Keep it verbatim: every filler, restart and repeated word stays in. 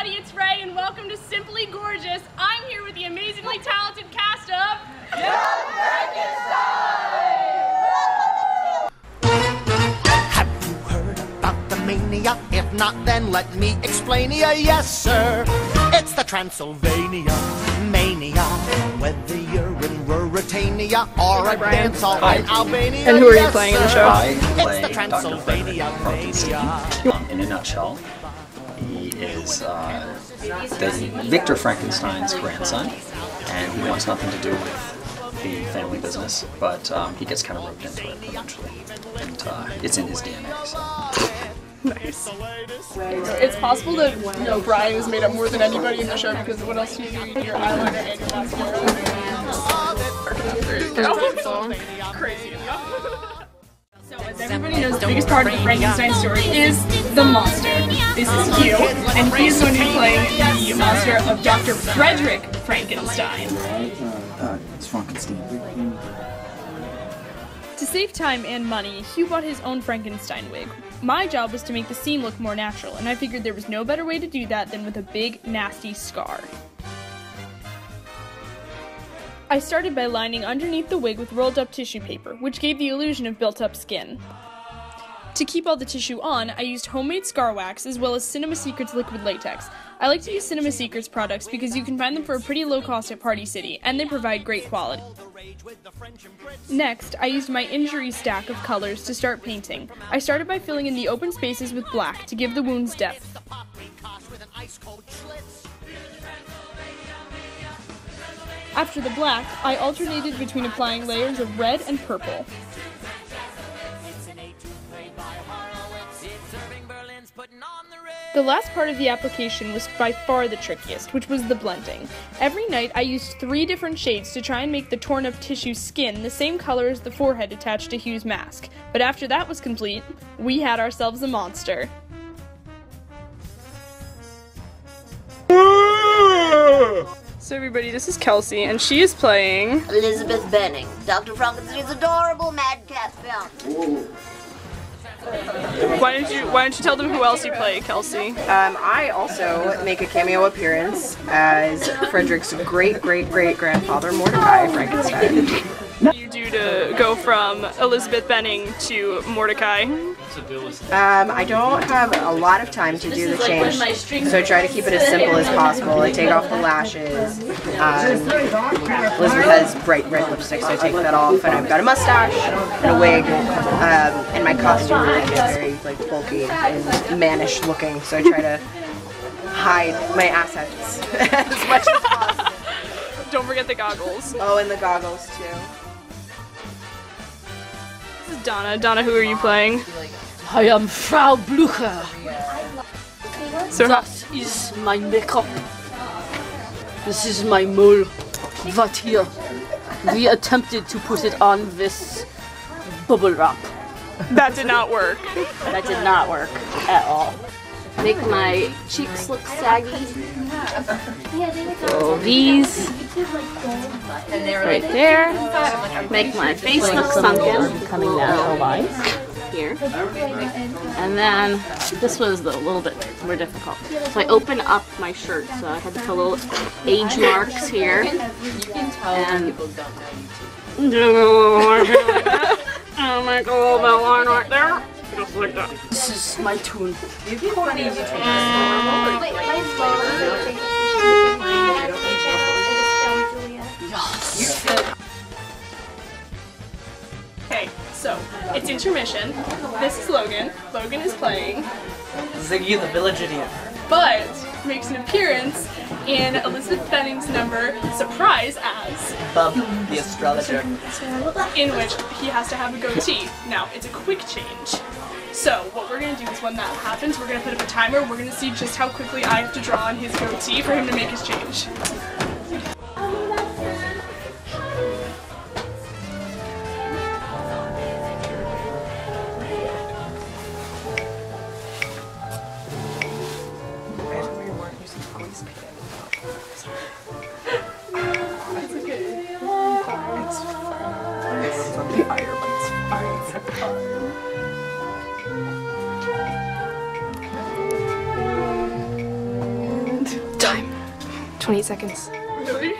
everybody, it's Ray and welcome to Simply Goregeous. I'm here with the amazingly talented cast of Young Frankenstein! Have you heard about the mania? If not, then let me explain ya. Yes, sir, it's the Transylvania mania. Whether you're in Ruritania or Hi, a Brian. dance hall Hi. in Albania. And who are you yes, playing in the sir, show? I It's play the Doctor Transylvania Frankenstein. mania. Um, in a nutshell, he is uh, the Victor Frankenstein's grandson, and he wants nothing to do with the family business, but um, he gets kind of roped into it eventually, and uh, it's in his D N A. So. Nice. It's possible that, you know, Brian has made up more than anybody in the show because what else do you do? You do your eyeliner and your mascara. There you go. Crazy enough. So, as everybody knows, the biggest part of the Frankenstein story is the monster. This is Hugh, and he is going to be playing the monster of Doctor Frederick Frankenstein. Uh, it's Frankenstein. To save time and money, Hugh bought his own Frankenstein wig. My job was to make the scene look more natural, and I figured there was no better way to do that than with a big, nasty scar. I started by lining underneath the wig with rolled up tissue paper, which gave the illusion of built up skin. To keep all the tissue on, I used homemade scar wax as well as Cinema Secrets liquid latex. I like to use Cinema Secrets products because you can find them for a pretty low cost at Party City, and they provide great quality. Next, I used my injury stack of colors to start painting. I started by filling in the open spaces with black to give the wounds depth. After the black, I alternated between applying layers of red and purple. The last part of the application was by far the trickiest, which was the blending. Every night I used three different shades to try and make the torn up tissue skin the same color as the forehead attached to Hugh's mask. But after that was complete, we had ourselves a monster. So everybody, this is Kelsey, and she is playing Elizabeth Benning, Doctor Frankenstein's adorable madcap film. Why don't you Why don't you tell them who else you play, Kelsey? Um, I also make a cameo appearance as Frederick's great great great grandfather Mordecai Frankenstein. You do to go from Elizabeth Benning to Mordecai? Um, I don't have a lot of time to do the change, so I try to keep it as simple as possible. I take off the lashes. Um, Elizabeth has bright red lipstick, so I take that off, and I've got a mustache and a wig, um, and my costume really is very like bulky and mannish looking, so I try to hide my assets as much as possible. Don't forget the goggles. Oh, and the goggles too. This is Donna. Donna, who are you playing? I am Frau Blucher. So That is my makeup. This is my mole. What here? We attempted to put it on this bubble wrap. that did not work. That did not work at all. Make my cheeks look saggy. So these right there. Make my face look sunken, becoming natural lines here. And then this was the little bit more difficult. So I open up my shirt, so I had to put little age marks here. And I'll make a little bit of line right there. Just like that. This is my tune. Okay, so it's intermission. This is Logan. Logan is playing, Ziggy the Village Idiot. but makes an appearance in Elizabeth Benning's number Surprise as, Bub the Astrologer. in which he has to have a goatee. Now, it's a quick change. So, what we're going to do is when that happens, we're going to put up a timer. We're going to see just how quickly I have to draw on his goatee for him to make his change. Time. twenty-eight seconds. Really?